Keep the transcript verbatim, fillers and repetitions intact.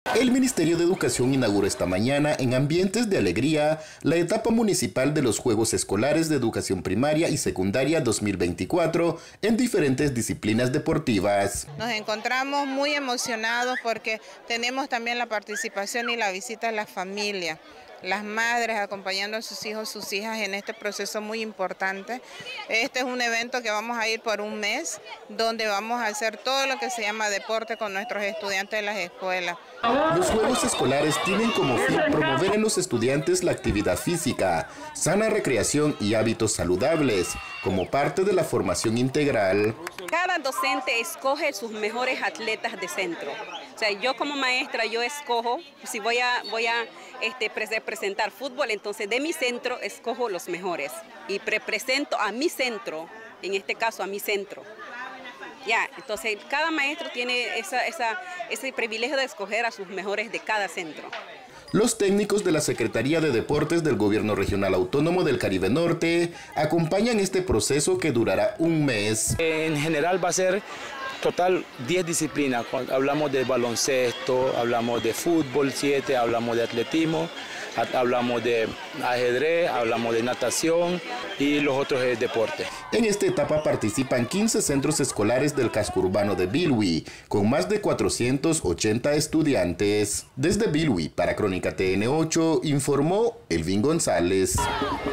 El Ministerio de Educación inauguró esta mañana, en ambientes de alegría, la etapa municipal de los Juegos Escolares de Educación Primaria y Secundaria dos mil veinticuatro en diferentes disciplinas deportivas. Nos encontramos muy emocionados porque tenemos también la participación y la visita de la familia. Las madres acompañando a sus hijos, sus hijas en este proceso muy importante. Este es un evento que vamos a ir por un mes, donde vamos a hacer todo lo que se llama deporte con nuestros estudiantes de las escuelas. Los Juegos Escolares tienen como fin promover en los estudiantes la actividad física, sana recreación y hábitos saludables, como parte de la formación integral. Cada docente escoge sus mejores atletas de centro. O sea, yo como maestra, yo escojo, si voy a, voy a este, presentar fútbol, entonces de mi centro escojo los mejores y represento a mi centro, en este caso a mi centro. Ya, entonces cada maestro tiene esa, esa, ese privilegio de escoger a sus mejores de cada centro. Los técnicos de la Secretaría de Deportes del Gobierno Regional Autónomo del Caribe Norte acompañan este proceso que durará un mes. En general va a ser total diez disciplinas. Hablamos de baloncesto, hablamos de fútbol siete, hablamos de atletismo, hablamos de ajedrez, hablamos de natación y los otros deportes. En esta etapa participan quince centros escolares del casco urbano de Bilwi, con más de cuatrocientos ochenta estudiantes. Desde Bilwi, para Crónica T N ocho, informó Elvin González.